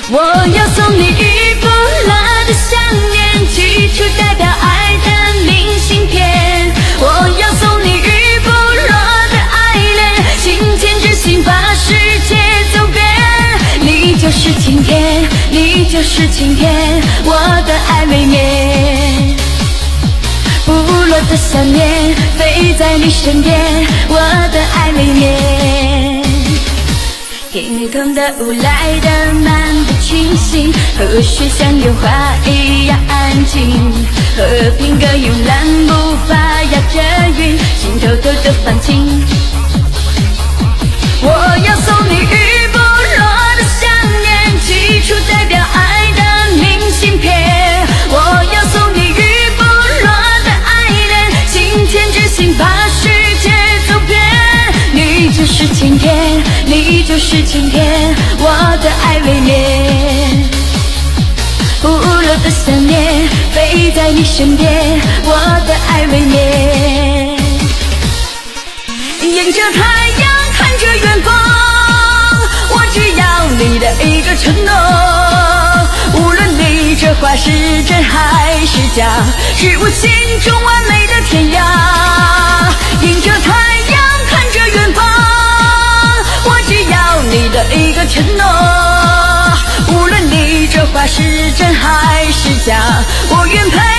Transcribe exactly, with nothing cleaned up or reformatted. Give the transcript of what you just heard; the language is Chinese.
我要送你雨不落的想念，寄出代表爱的明信片。我要送你雨不落的爱恋，晴天之心把世界走遍。你就是晴天，你就是晴天，我的爱未眠。不落的想念，飞在你身边，我的爱未眠。天空的雾来得漫不经心，河水像烟花一样安静，和平鸽慵懒步伐压着云，心偷偷的放晴。我要送你雨不落的想念，寄出代表爱的明信片。我要送你雨不落的爱恋，晴天之心把世界走遍。你就是晴天，你就是晴天，我的爱未眠。不落的想念，飞在你身边，我的爱未眠。迎着太阳，看着远方，我只要你的一个承诺。无论你这话是真还是假，是我心中完美的天涯。迎着太阳，看着远方，我只要你的一个承诺。无论你这话是真还是假，我愿陪